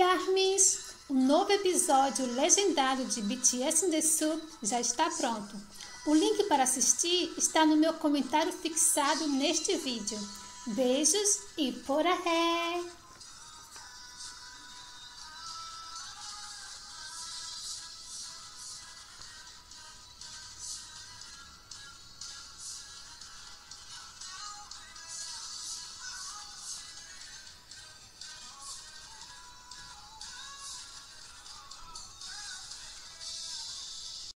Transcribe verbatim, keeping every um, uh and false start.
ARMYs! O novo episódio legendado de B T S in the Soup já está pronto. O link para assistir está no meu comentário fixado neste vídeo. Beijos e por ahí!